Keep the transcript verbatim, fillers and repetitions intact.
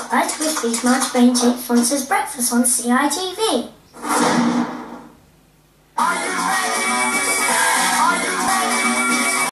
Spotlight with Beef March Brain Tape Fonz's Breakfast on C I T V.